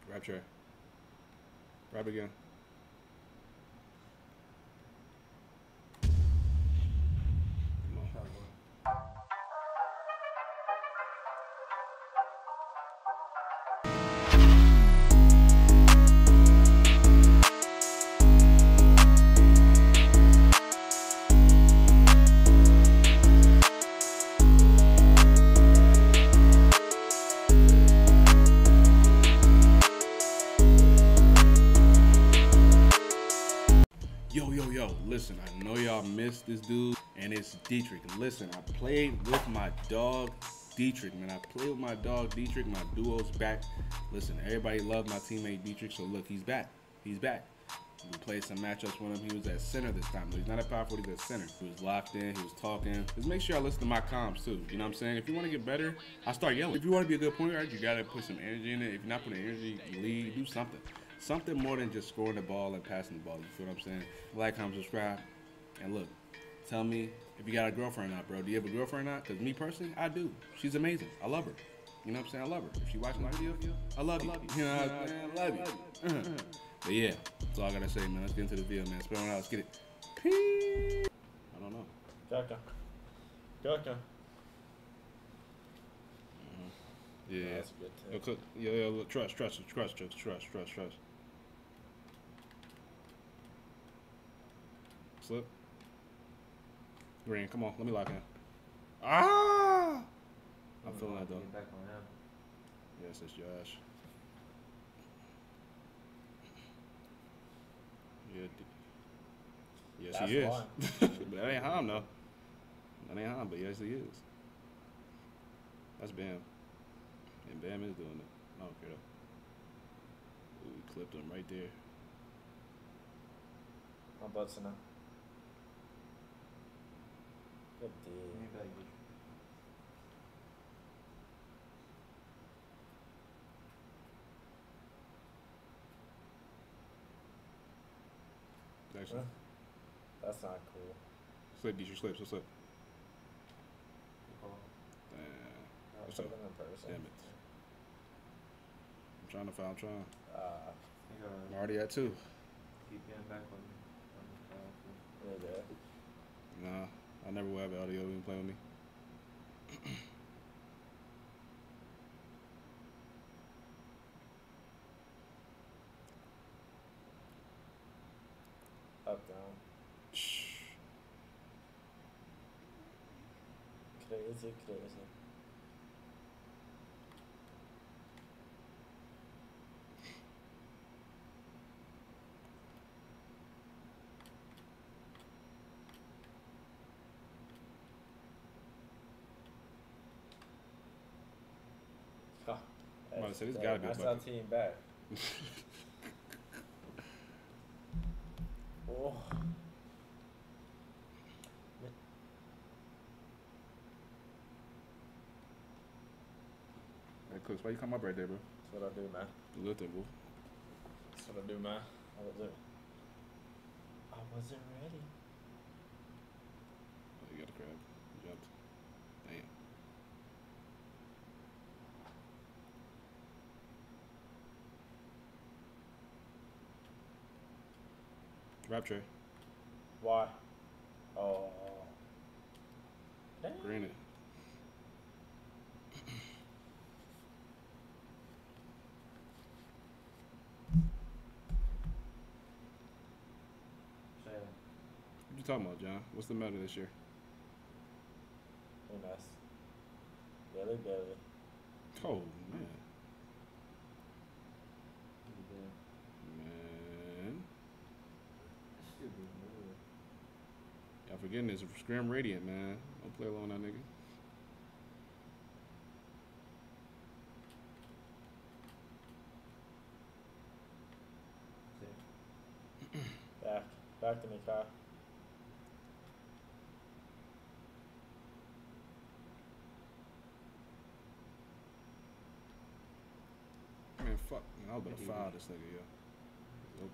Rapture. Grab again. Come on. Yo, listen, I know y'all missed this dude, and it's Dietrich. Listen, I played with my dog, Dietrich, man. I played with my dog, Dietrich. My duo's back. Listen, everybody loved my teammate, Dietrich, so look, he's back. He's back. We played some matchups with him. He was at center this time. He's not at power forward, he's at center. He was locked in, he was talking. Just make sure I listen to my comms, too. You know what I'm saying? If you want to get better, I start yelling. If you want to be a good point guard, you got to put some energy in it. If you're not putting energy, lead, do something. Something more than just scoring the ball and passing the ball. You feel what I'm saying? Like, comment, subscribe. And look, tell me if you got a girlfriend or not, bro. Do you have a girlfriend or not? Because me personally, I do. She's amazing. I love her. You know what I'm saying? I love her. If she watching my video, I love you. You know what I'm saying? I love you. But yeah, that's all I got to say, man. Let's get into the video, man. Spell it out. Let's get it. Peace. I don't know. Gaka. Gaka. Yeah. Oh, that's a good tip. Yeah, look, trust. Slip. Green, come on, let me lock in. Ah! I'm feeling that though. Get back on him. Yes, it's Josh. Yeah. Yes, That's he is. why. But that ain't Ham, though. That ain't Ham, but yes, he is. That's Bam. And Bam is doing it. I don't care though. Ooh, we clipped him right there. My butt's in it. Good Give deal. me back, bitch. Actually, That's not cool. slip, get your slips. What's up? Good call. I What's put up? them in person. Damn it. I'm trying to foul, I'm trying. You I'm gotta already at 2. keep getting back on the foul, too. Yeah. Nah, I never will have audio when you play with me. Up, down. Shh. Crazy. Ha. I'm about to say, this gotta be a That's our bucket. team back. Oh. Hey, Cooks, why you come up right there, bro? That's what I do, man. You looked at, bro. That's what I do, man. I wasn't ready. Oh, you got a crab. You jumped. Damn. Rapture. Why? Oh. Damn. Green it. Say What you talking about, John? What's the matter this year? Hey, nice. Billy. Oh, man. you did. Man. Stupid move. Y'all forgetting this. Scrim Radiant, man. Don't play along that nigga. See? Back to me, Kyle. Man, fuck. Man, I was about to foul this nigga, yo. Nope.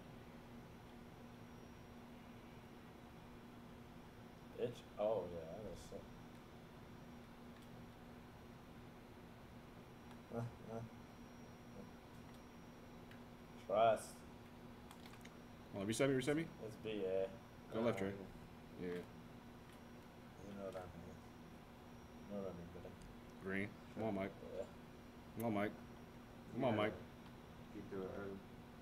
Itch. Oh yeah, that's sick. West. Oh, reset me, reset me. It's B, yeah. Go left, Trey. Yeah. You know what I mean. You know what I mean, buddy. Green. Come on, Mike. Yeah. Come on, Mike. Come on, Mike. You do it early.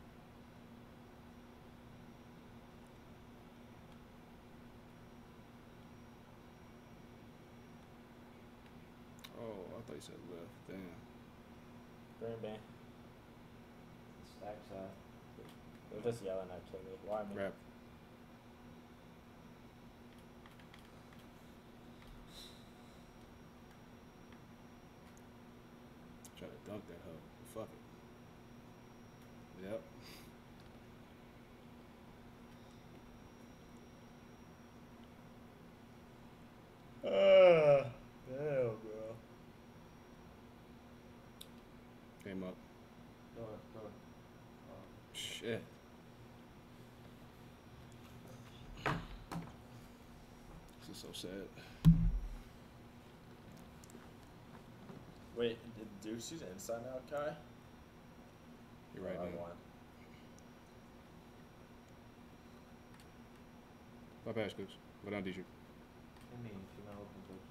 Oh, I thought you said left. Damn. Green Bay. Stack side. They're just yelling at me. Why me? Rap. Try to dunk that hoe. Fuck it. Yep. Damn, bro. Came up. Door. Shit. This is so sad. Wait, did Ducey's inside out guy? You're right, I man. won. My pass, coach. Go down, Dietrich. I mean, she's not open to.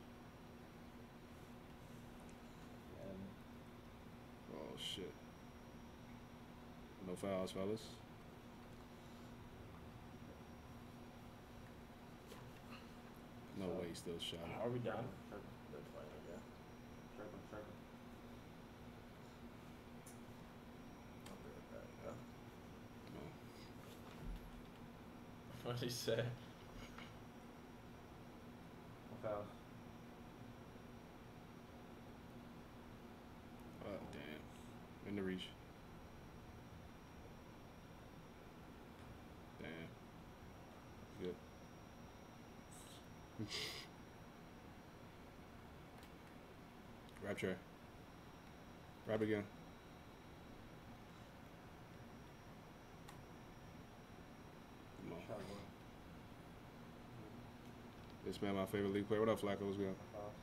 Yeah. Oh, shit. No fouls, fellas. No way he still shot it. Are we done? Circle. They're playing again. Circle. I'll be right back, yeah. No. What'd he say? No fouls. Oh, damn. In the reach. Damn. Good. Grab Trey. Grab again. Come on. Shot one. This man, my favorite league player. What up, Flacco? What's good? No fouls.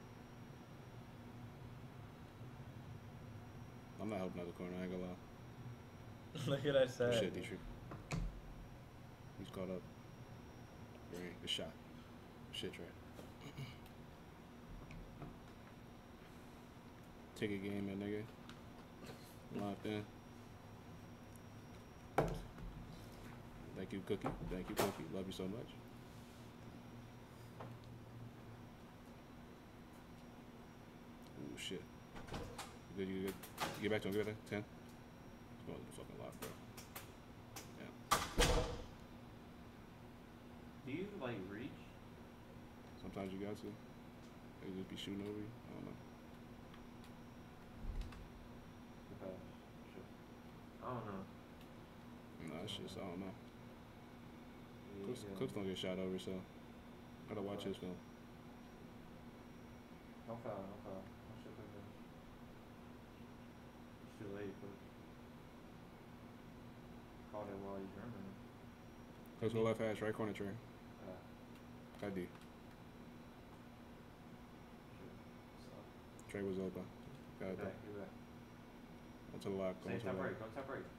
I'm not helping out the corner. I ain't gonna lie. Look at that Good said. shit, Dietrich. He's caught up. Green. Good shot. Shit, Trey. Ticket game, man, nigga. Locked in. Thank you, Cookie. Thank you, Cookie. Love you so much. Ooh, shit. You good, you good. Get back to him, get back to him. 10. He's going to the fucking lock, bro. Yeah. Do you like reach? Sometimes you got to. They just be shooting over you. I don't know. No fouls. Shit. I don't know. Nah, it's just, I don't know. Yeah, Cooks don't get shot over, so gotta watch his film. No foul. No shit like that. It's too late, but caught it while you're drinking. Cooks go left hash, right corner, Trey. Shit. ID. Trey was open. Got it Get back. though. Get back. Onto the lock. Stay Onto the top lock. right. Go top right.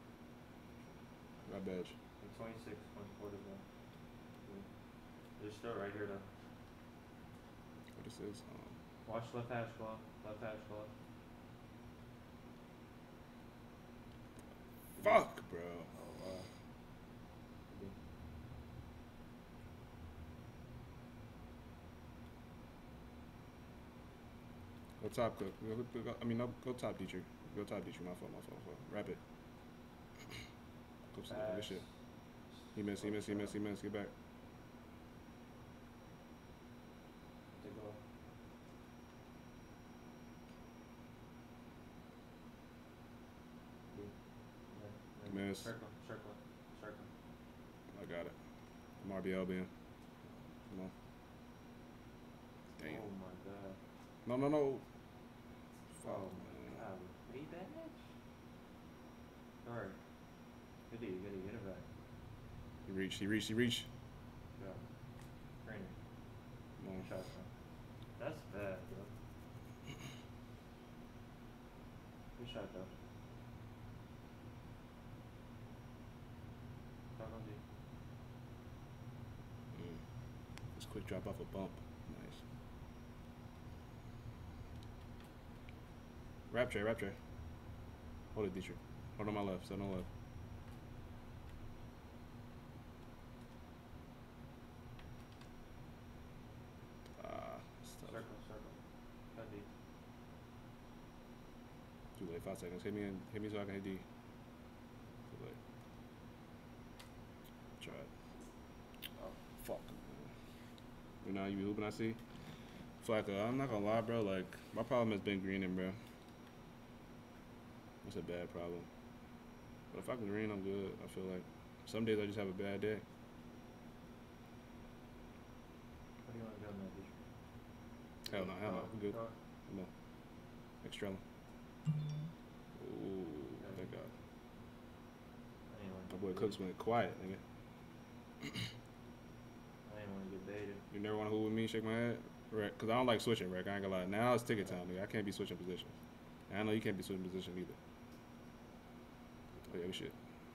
Got badge. Like 26, 24 to go. They're still right here though. What this is? Watch left hash glove. Left hash glove. Fuck, bro. Oh wow. Go top, Cook. I mean, no, go top, Dietrich. Go top, Dietrich. My fault. Wrap it. Go to good shit. He missed. Get back. Take off. Miss. Circle. I got it. I'm RBL being. Come on. Damn. Oh my god. No. Fuck, Oh man. my god. Way back. Alright. Goody. Get it back. He reached. Yeah. Green. Come on. Shot, bro. That's bad, bro. Good shot, though. Back on D. Just quick drop off a bump. Nice. Rap tray, rap tray. Hold it, Dietrich. Hold on my left, so no left. It's tough. Circle. Got D. Too late, 5 seconds. Hit me so I can hit D. Too late. Try it. Oh, fuck. You know, you hooping, I see. Flacco, I'm not gonna lie, bro. Like, my problem has been greening, bro. That's a bad problem. But if I can green, I'm good. I feel like some days I just have a bad day. What do you want to go on that, D? Hell no, I'm good. Come on. Extrella. Ooh, thank God. My boy Cooks went quiet, nigga. I didn't want to get baited. You never want to hoop with me, shake my head? Right, because I don't like switching, Rick. I ain't gonna lie. Now it's ticket time, nigga. I can't be switching positions. And I know you can't be switching position either. Oh, yeah, we should.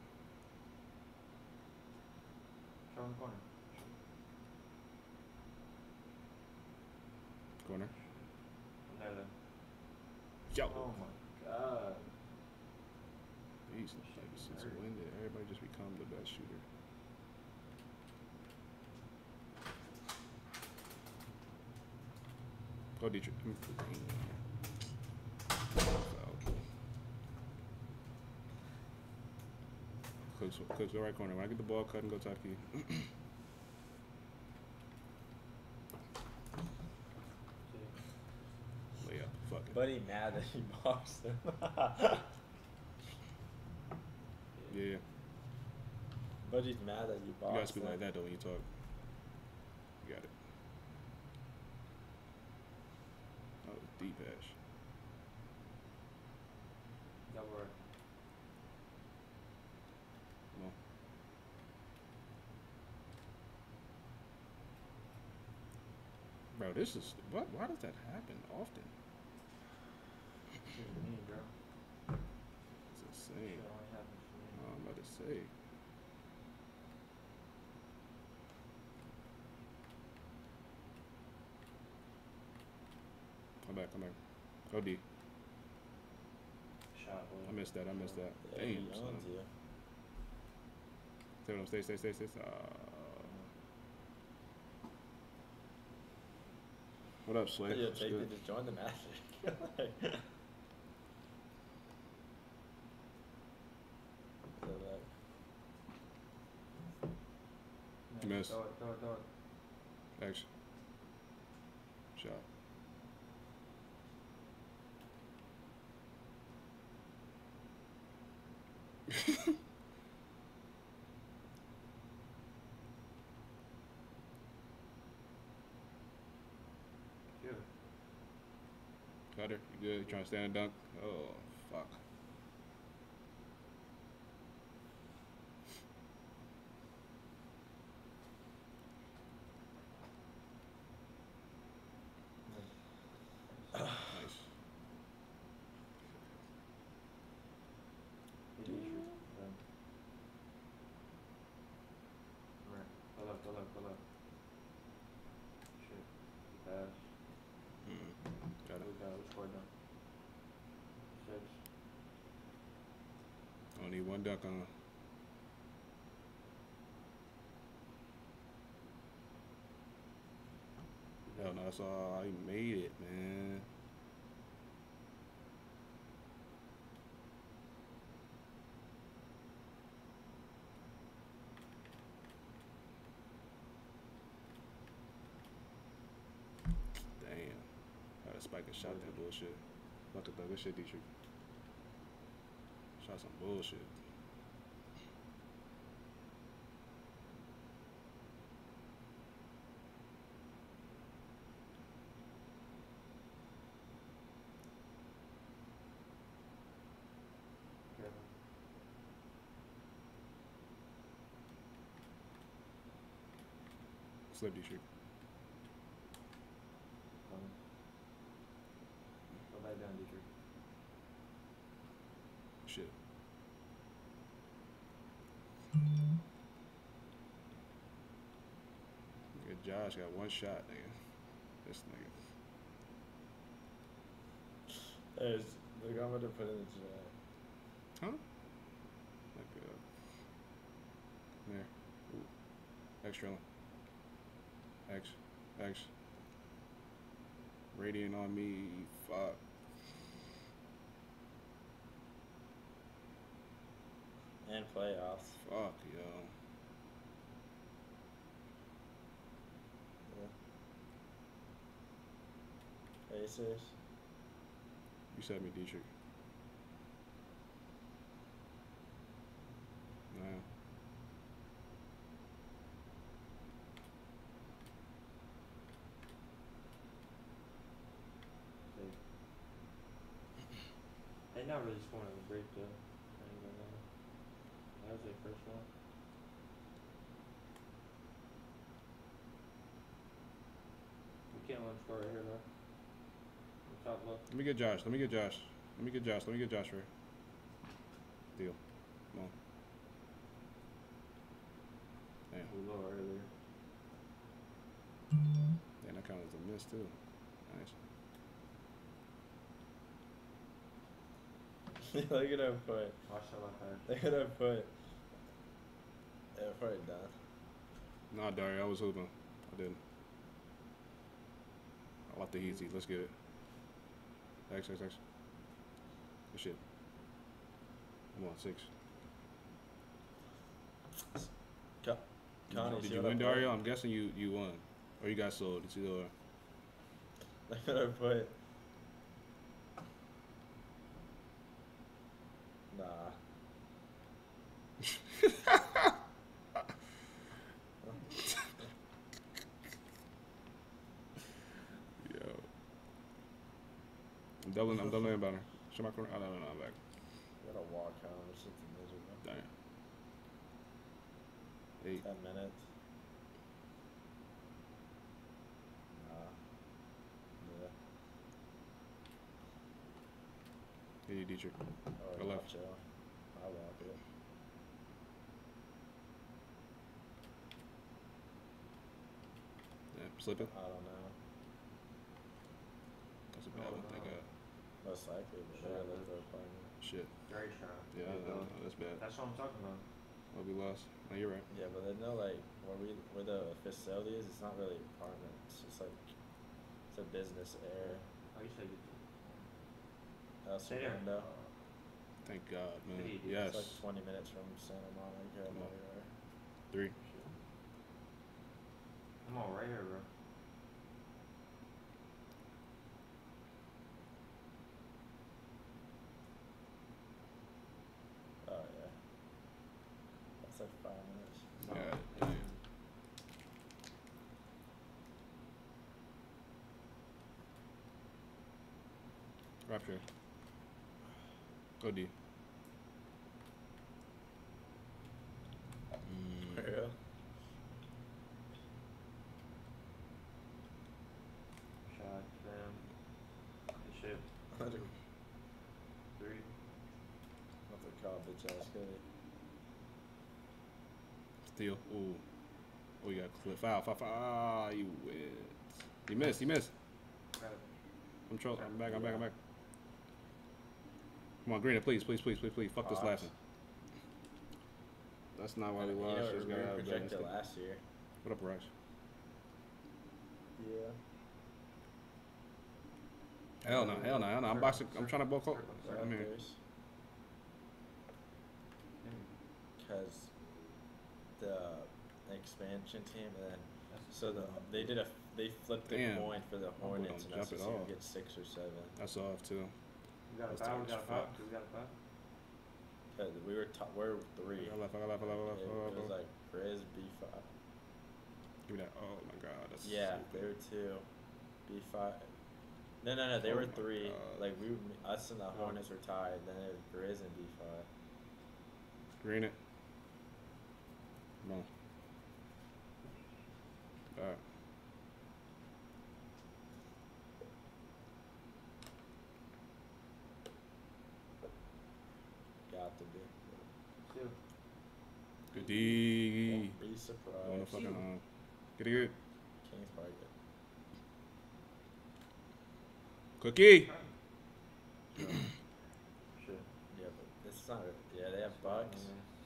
Show in the corner. Corner. There. Yo. Oh my god. Jeez, like, since a win there, everybody just become the best shooter. Go, Dietrich. Cooks, go right corner. When I get the ball, cut and go top key. Layup. Fuck it. Buddy mad that he boxed him. Yeah. Buddy's mad that you boxed him. You gotta speak like that though when you talk. You got it. Oh, deep ash. Double right. No. Bro, this is what? Why does that happen often? This is me, bro. It's Shit insane. only happens to me. I'm about to say. Come back. Go D. Shot, boy. I missed that. Yeah, Damn, he son. owns you. Stay with him. Stay. What up, Slay? Yeah, What's take good? it. Just join the magic. So like, You missed. Throw it. Action. Shot. Shoot. Cutter, you good? You trying to stand and dunk? Oh, fuck. Nice. Good shoot. Right. Go left. Shit. Pass. Got it. We scored them. 6. Only one dunk on. Hell no, that's all. He made it, man. Damn. Gotta spike and shot that bullshit. Fuck it though. Good shit, Dietrich. Shot some bullshit. Careful. Slip Dietrich. Coming. Go back down, Dietrich. Shit. Josh got one shot, nigga. This nigga. There's, look, I'm gonna put in the chat. Huh? Like, there. Ooh. Extra. X. Radiant on me. Fuck. And playoffs. Fuck, yo. Yeah. Pacers. You said me, Dietrich. Nah. They not really scoring a break though. I ain't gonna lie. That was their first one. We can't let them score right here though. Top left. Let me get Josh. Let me get Josh right. Deal. Come on. Damn. We low earlier. Damn, that counted as a miss too. Nice. Look at him put. Watch that left hand. Look at him put. Yeah, probably done. Nah, Dario, I was hooping. I didn't. I like the easy. Let's get it. X. Good shit. Come on, 6. Connie, Did you win, Dario? I'm guessing you won. Or you got sold. It's either or. Look at him put. Nah. Yo. I'm doubling better. Show my corner. Oh, no, I'm back. Gotta walk home. This is miserable. Damn. 8. 10 minutes. Nah. Yeah. Hey, Dietrich. Oh, Go left. Chill. I'll walk it. Yeah, slip it. I don't know. That's a bad one. Thank God. Most likely, but Sure. they're looking for a partner. Shit. Great shot. Yeah, Good goal. that's bad. That's what I'm talking about. Well, we lost. No, you're right. Yeah, but there's no like where the facility is. It's not really an apartment. It's just like it's a business area. Oh, you said you That's stay there. window. Thank God, man. Hey, dude, Yes. It's like 20 minutes from Santa Monica. Come on. Everywhere. 3. I'm all right here, bro. Oh yeah. That's like 5 minutes. Yeah. Rapture. Go D. Yeah. Shot, fam. Good shit. What's 3. it called? Bitch ass Cody. Steal. Ooh. Oh, you got clip. Foul. Ah, you win. You missed. Grab it. I'm back. Come on, Green, please. Fuck this Hawks. last one. That's not why we lost. You Just know, gotta we have were that projected instinct. last year. What up, Rex? Yeah. Hell no. I'm boxing. I'm trying to bulk up. Circle. I'm here. Because the expansion team, and then so they flipped the Damn. coin for the boy Hornets, don't and us jump to at see who all. gets 6 or 7. That's off too. We got a That's foul. tight as fuck. Cause we're 3. I got left. It was like Grizz B5. Give me that. Oh my God. That's Yeah, so they good. were 2. B5. No. They Oh were my 3. God. Like us and the Hornets were tied. Then it was Grizz and B5. Green it. Come on. Alright. Got to be. 2. Good D. Don't be On the surprised. fucking Get it good. King's probably good. Cookie. Shit. Yeah, but it's not. Yeah, they have Bucks.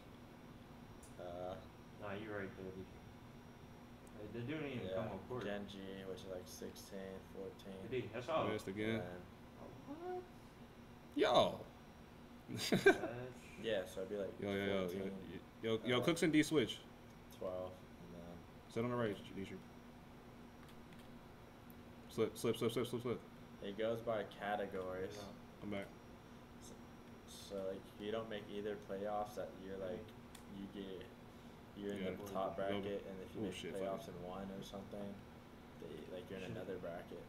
Nah, you're right there, dude. They didn't even Yeah, come up court. Genji, which is like 16, 14. Dude, that's all. Missed again. And What? Yo. That's yeah, so it'd be like Yo, 14, yo, Cooks and D switch. 12, and then Sit on the right, Dietrich. Slip. it goes by categories. I'm back. So like you don't make either playoffs that you're like you're in Yeah. the top Go- bracket, and if you oh, make shit, playoffs fuck in one or something, like you're in Shit. another bracket.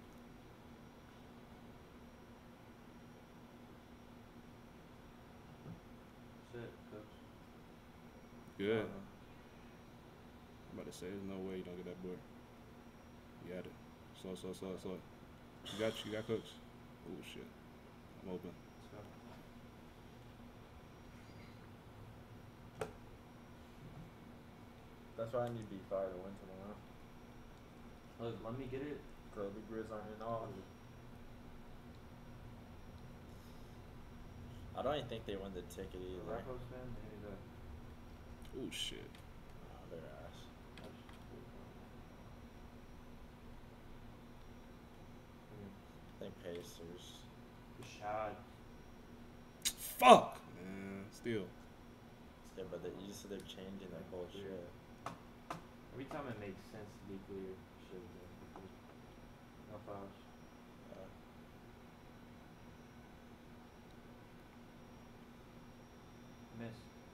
That's it, Cooks. Good. Uh, I'm about to say, there's no way you don't get that board. You got it. Slow. You got Cooks. Oh shit. I'm open. Let's go. That's why I need B5 to win tomorrow. Let me get it. Kobe Grizz aren't in all. I don't even think they won the ticket either. Raffles, man. There you go. Oh shit. Oh, their ass. I think Pacers. Good shot. Fuck. Man, still. Yeah, but you said they're changing that whole shit. Every time it makes sense to be clear, shit. No fouls. Uh, Miss.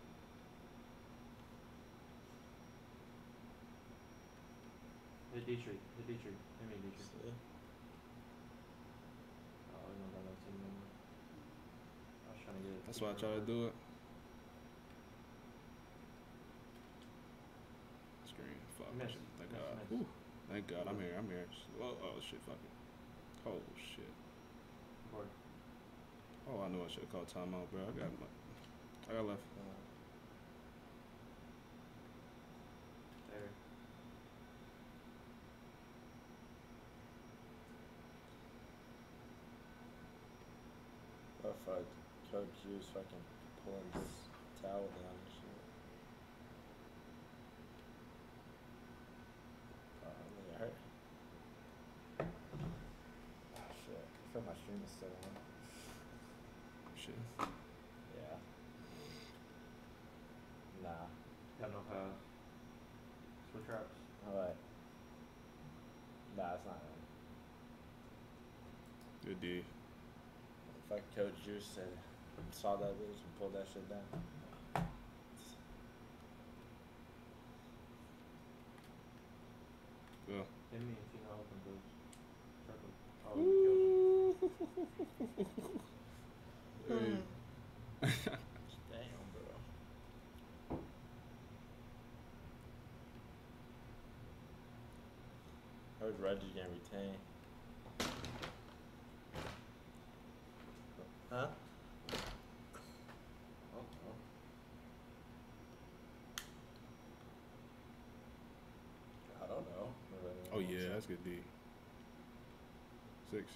Hit Dietrich. Hit me, Dietrich. see? Oh, we don't got no team anymore. I was trying to get it. That's why I try to do it. Screen. Fuck. Miss. Thank Miss, God. miss. Whew. Thank God. I'm here. Oh shit. Fuck it. Oh shit. Board. Oh, I knew I should have called timeout, bro. I got left. There. What if Coach Juice fucking pulling his towel down and shit? Probably hurt. Oh shit. I feel my stream is still on. Shit. Yeah. Nah. Got no fouls. Switch traps. Alright. Nah, it's not right. Good D. Fuck Coach Juice saw that bitch and pulled that shit down. Go. Hit me if you know open boots. Circle. Oh, you killed him. Hey. Damn, bro. How is Reggie gonna retain? Huh? Oh, I don't know. Oh yeah, that's good D. 6.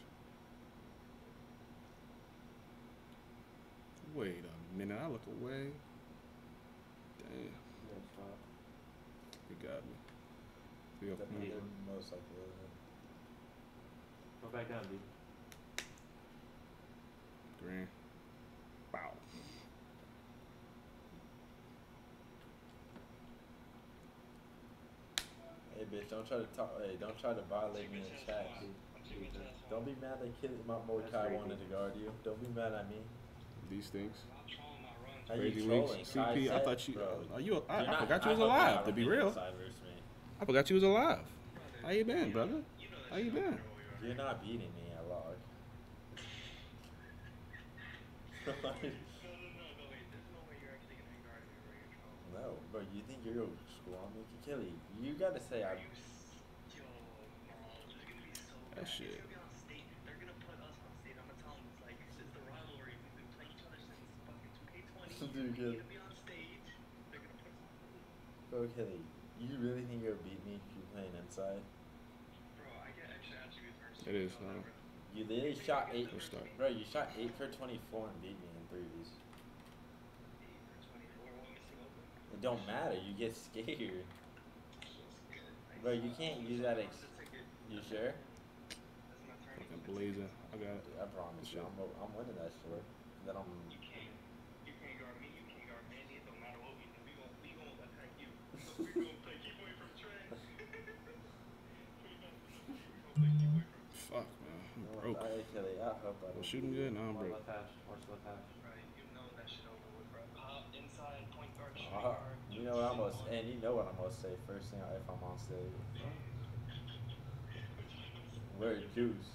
Wait a minute, I look away. Damn, Good spot. he got me. Still, Definitely most likely. Go back down, dude. Green. Bow. Hey bitch, don't try to talk. Hey, don't try to violate me in chat. Don't be mad that kid, my boy That's Kai crazy. wanted to guard you. Don't be mad at me. These things. How Crazy you weeks. trolling? CP, Kai I said, thought you. bro, Are you? I you're not- forgot you was I hope alive. not To be on real, inside versus me. I forgot you was alive. How you been, brother? How you been? You're not beating me at log. No, bro, you think you're gonna score on me? Kelly, you gotta say I. That shit. Dude, Kelly. Bro, Kelly, you really think you're gonna beat me if you're playing inside? It is. You literally shot 8. Let's start. Bro, you shot 8 for 24 and beat me in threes. It don't matter. You get scared. Bro, you can't use that. You sure? Fucking blazer. I got it. I promise you, I'm winning that short. Then I'm. You can't guard me. You can't guard Manny. It don't matter what we do. We gonna attack you. So we gonna play keep away from Trey. Fuck, man. I'm broke. I hope I don't. Shooting good? No, I'm One broke. left hash. Watch left hash. Right, you know that shit over with, bro. Pop inside, point guard, shooting Uh, guard. you know what I'm gonna and you know what I'm gonna say first thing if I'm on stage. Where's Juice?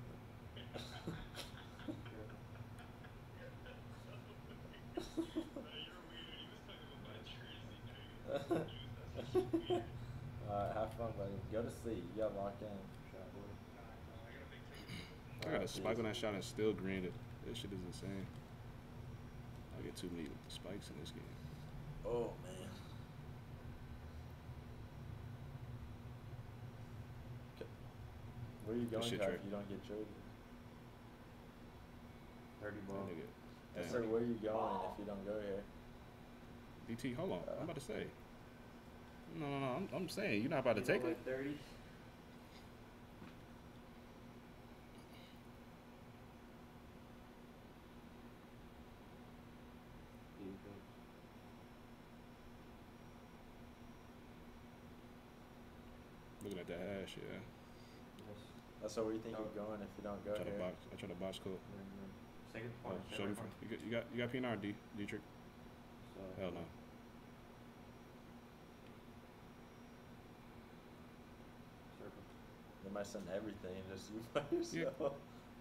Have fun, buddy. Go to sleep. You got locked in. Shot boy. I got a spike on that shot and still greened it. This shit is insane. I get too many spikes in this game. Oh man. Where you going, shit Jack, trick. if you don't get traded? 30 ball. That nigga. I Damn. said, where you going if you don't go here? DT, hold on. I'm about to say. No. I'm saying you're not about to take it. 30. Looking at that hash, yeah. That's where you think you're going if you don't go I here. try to box code. Second Oh, point. show me. You got PNR, Dietrich. So, Hell no. circle. They might send everything just you by yourself.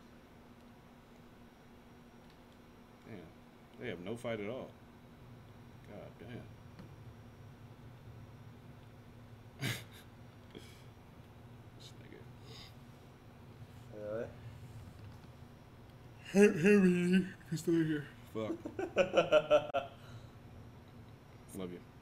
Damn. They have no fight at all. God damn. This nigga. Really? He's still here. Fuck. Love you.